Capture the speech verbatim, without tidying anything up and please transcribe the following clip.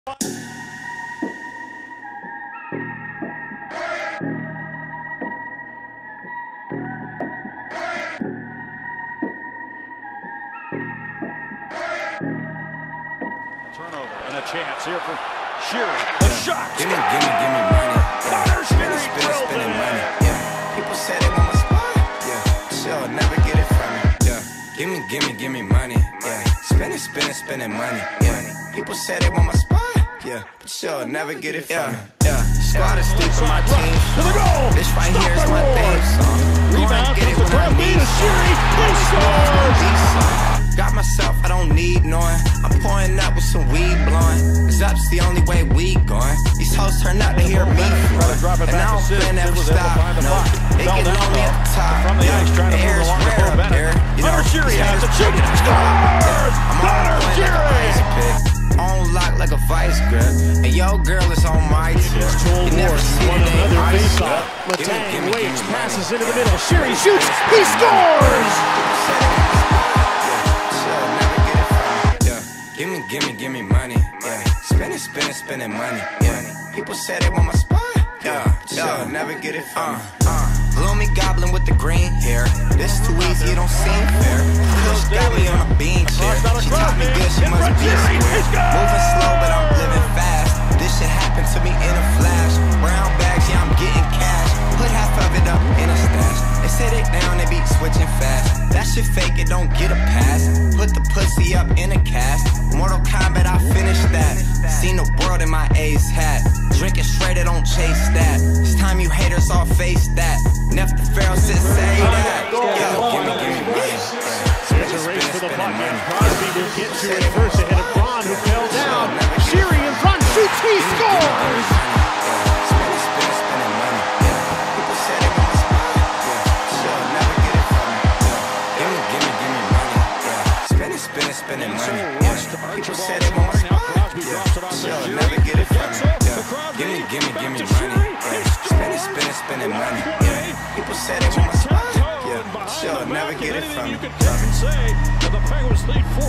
Turnover and a chance here for Sheary. The shot. Gimme, gimme, gimme money. Conor Sheary spinning, spinning money. Yeah. People say they want my spot. Yeah. She'll never get it from me. Yeah. Gimme, gimme, gimme money. Yeah. Spinning, spinning, spinning money. Yeah. People say they want my spot. Yeah. But she'll never get it from me. Yeah. Squad is deep for my team. This right here is my theme song. Rebound comes the front beat of Sheary. He scores. Got myself, I don't need knowing. I'm pouring up with some weed blowing. Cause up's the only way we going. These hoes turn out to hear me flowing. And I don't plan every stop, no. They get lonely at the top. From the ice, trying to air is rare up there. You know, Conor Sheary has a chicken. Scores! Conor Sheary! On lock like a vice grip. And yo girl is on my tip. You never see the name ice grip. Latang waits, passes into the middle. Sheary shoots, he scores! Gimme, gimme, gimme money, yeah. Spinning, spinning, spinning money, yeah. People say they want my spot, yeah. Yeah, never get it from me. Uh, gloomy goblin with the green hair. This too easy, it don't seem fair. Kush got me on a bean chair. She taught me good, she must be square. Moving slow, but I'm living fast. This shit happened to me in a flash. Brown bags, yeah, I'm getting cash. Put half of it up in a stash. They set it down, they be switching fast. That shit fake, it don't get a pass. Put the pussy up in a cast. Mortal Kombat, I finished that. Seen the world in my ace hat. Drinking straight, I don't chase that. It's time you haters all face that. Neff the Pharaoh said say that. Yo, gimme, gimme money. There's a race for the bucket. Crosby will get to it first ahead of Braun, who fell down. Sheary in front, shoots, he scores! Spending money, yeah. People say they want my spot, yeah. She'll never get it from me, yeah. Gimme, gimme, gimme money, yeah. Spending, spending, spending money, yeah. People say they want my spot, yeah. She'll never get it from me. You can say that the Penguins lead